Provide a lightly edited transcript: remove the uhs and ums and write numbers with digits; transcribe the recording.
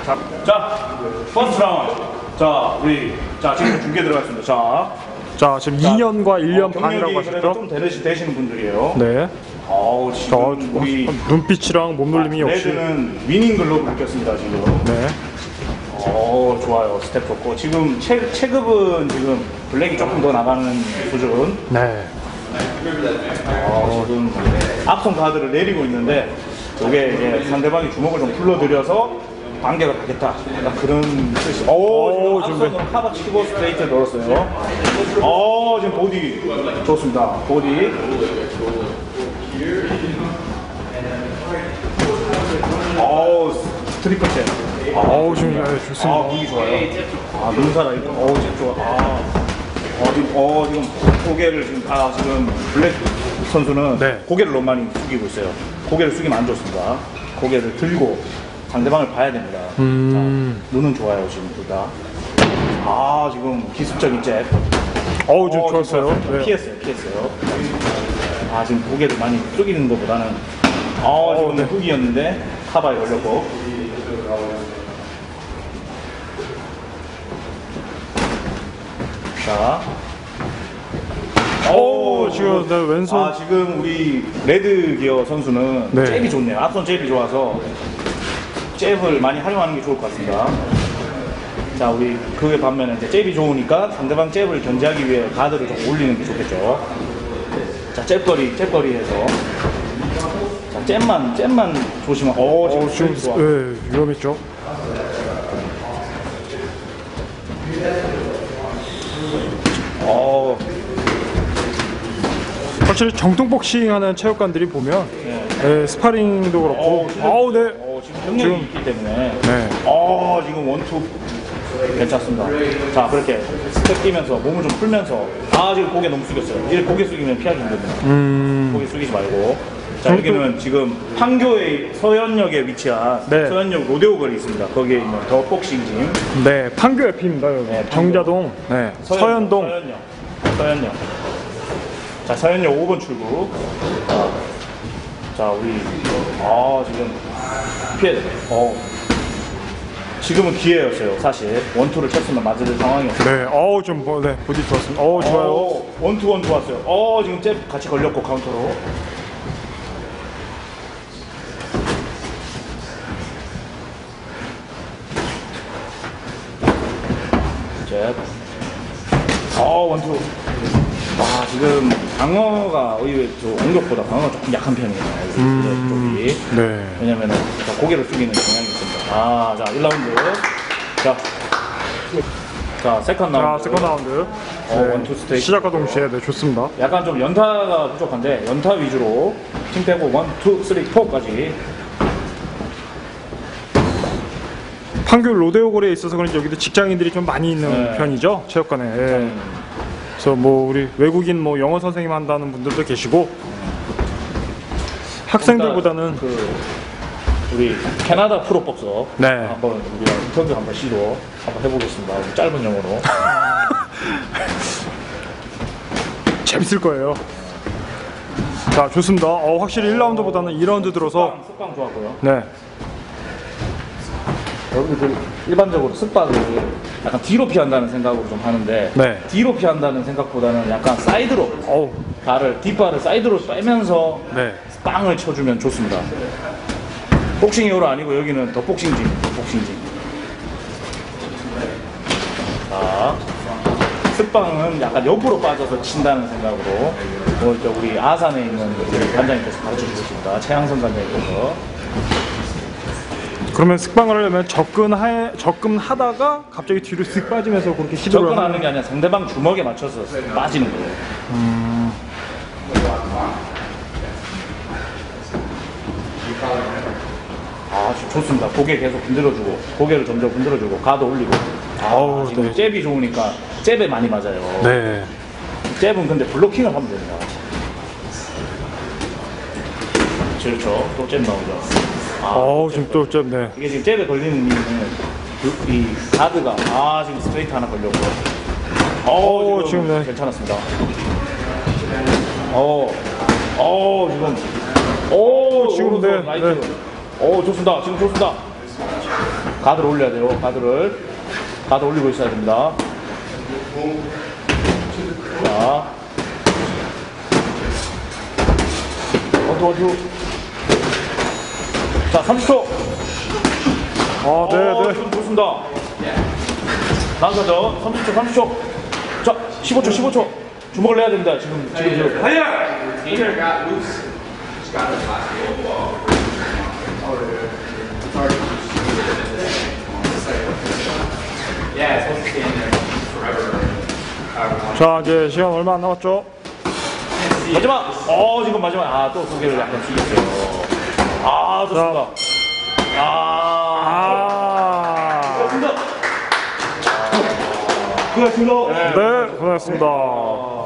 자, 퍼스트 라운드. 자, 우리 지금 중계 들어갔습니다. 자, 지금 2년과 1년 반이라고 경력이 하셨죠? 좀 되시는 분들이에요. 네. 지금 우리 눈빛이랑 몸놀림이 역시. 레드는 위닝 글로브를 꼈습니다 지금. 네. 좋아요. 스텝 좋고 지금 체급은 지금 블랙이 조금 더 나가는 수준. 네. 지금 앞선 가드를 내리고 있는데 이게 이제 상대방이 주먹을 좀 불러들여서 반격을 하겠다. 약간 그런 뜻이. 지금 앞선으로 카바 치고 스트레이트 넣었어요. 지금 보디 좋습니다. 보디. 트리플 잽. 지금 좋습니다. 분위기 좋아요. 눈살아 있고. 잽 좋아. 지금 고개를 지금 블랙 선수는 네. 고개를 너무 많이 숙이고 있어요. 고개를 숙이면 안 좋습니다. 고개를 들고 상대방을 봐야 됩니다. 자, 눈은 좋아요 지금 둘 다. 지금 기습적인 잽. 지금 좋았어요. 네. 피했어요. 지금 고개를 많이 숙이는 것보다는 지금 훅이었는데 카바에 걸렸고. 자. 지금 네, 왼손. 지금 우리 레드 기어 선수는 네. 잽이 좋네요. 앞선 잽이 좋아서 잽을 많이 활용하는 게 좋을 것 같습니다. 자, 우리 그에 반면에 이제 잽이 좋으니까 상대방 잽을 견제하기 위해 가드를 좀 올리는 게 좋겠죠. 자, 잽거리 해서. 자, 잽만 조심하고. 지금 네, 위험했죠. 확실히 정통 복싱 하는 체육관들이 보면 스파링도 그렇고 지금 경력이 있기 때문에 네. 지금 원투 괜찮습니다. 자, 그렇게 스텝 뛰면서 몸을 좀 풀면서 지금 고개 너무 숙였어요. 이렇게 고개 숙이면 피하기 힘듭니다. 고개 숙이지 말고. 자, 여기는 지금 판교의 서현역에 위치한 서현역 로데오 거리 있습니다. 거기에 있는 더 복싱짐. 네, 판교 옆입니다. 여기. 네, 정자동, 서현동. 서현역. 자, 서현역 5번 출구. 자, 우리 지금 피해. 지금은 기회였어요. 사실 원투를 쳤으면 맞을 상황이었어요. 네, 좀 보디 좋았습니다. 좋아요. 원투 좋았어요. 지금 잽 같이 걸렸고 카운터로. 잽. 원투. 지금 방어가 의외 공격보다 방어가 조금 약한 편이에요. 쪽이. 네. 왜냐면은 고개를 숙이는 경향이 있습니다. 자, 1라운드. 자, 세컨드 라운드. 원투 스테이크. 시작과 동시에 좋습니다. 약간 좀 연타가 부족한데 연타 위주로 팀 빼고 1, 2, 3, 4까지. 판교 로데오 거리에 있어서 그런지 여기도 직장인들이 좀 많이 있는 편이죠, 체육관에. 그래서 우리 외국인 영어 선생님 한다는 분들도 계시고 학생들보다는 우리 캐나다 프로법서 한번 우리가 인터뷰 한번 시도 한번 해보겠습니다. 짧은 영어로. 재밌을 거예요. 자, 좋습니다. 확실히 1라운드보다는 2라운드 들어서 습방 좋았고요. 네. 여러분들 일반적으로 습박을 약간 뒤로 피한다는 생각으로 좀 하는데 뒤로 피한다는 생각보다는 약간 사이드로 뒷발을 사이드로 빼면서 빵을 쳐주면 좋습니다. 복싱 이후로 아니고 여기는 더 복싱짐. 자, 습방은 약간 옆으로 빠져서 친다는 생각으로 우리 아산에 있는 우리 관장님께서 가르쳐주고 있습니다. 최양선 관장님께서. 그러면 습방을 하려면 접근하다가 갑자기 뒤로 쓱 빠지면서 그렇게 시도를 접근하는 게 아니라 상대방 주먹에 맞춰서 빠지는 거예요. 지금 좋습니다. 고개 계속 흔들어주고 고개를 점점 흔들어주고 가드 올리고. 지금 잽이 좋으니까 잽에 많이 맞아요. 네. 잽은 근데 블로킹을 하면 됩니다. 그렇죠. 또 잽 나오죠. 지금 또 잽, 이게 지금 잽에 걸리는 이유는 이 가드가 지금 스트레이트 하나 걸렸고. 지금 괜찮았습니다. 지금 지금 좋습니다. 지금 좋습니다. 가드를 올려야 돼요. 가드 올리고 있어야 됩니다. 자, 어두. 자, 30초. 네. 지금 좋습니다. 나가죠. 30초. 자, 15초. 주먹을 내야 됩니다. 지금. 자, 이제 시간 얼마 안 남았죠? 마지막. 지금 마지막. 또 고개를 약간 숙였어요. 좋습니다. 좋습니다. 네, 고생했습니다.